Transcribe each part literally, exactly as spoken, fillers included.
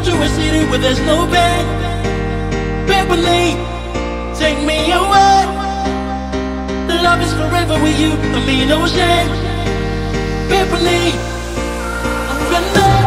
to a city where there's no pain. Beverly, take me away. The love is forever with you, I mean no shame. Beverly, I'm gonna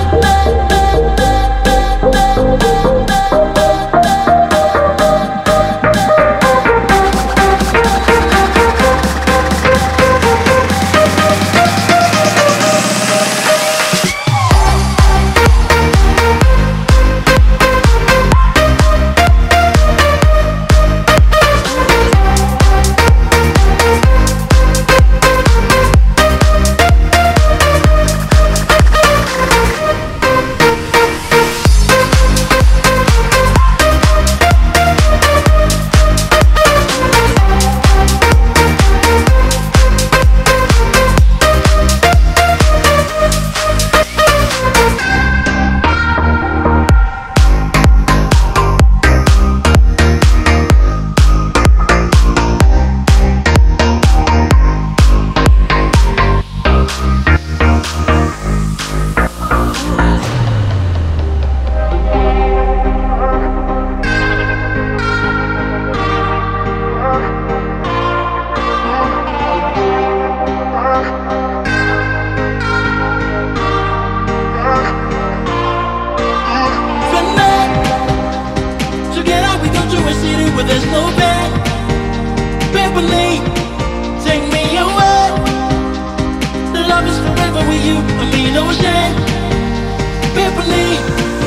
where there's no pain. Beverly, take me away. The love is forever with you, I mean no shame. Beverly.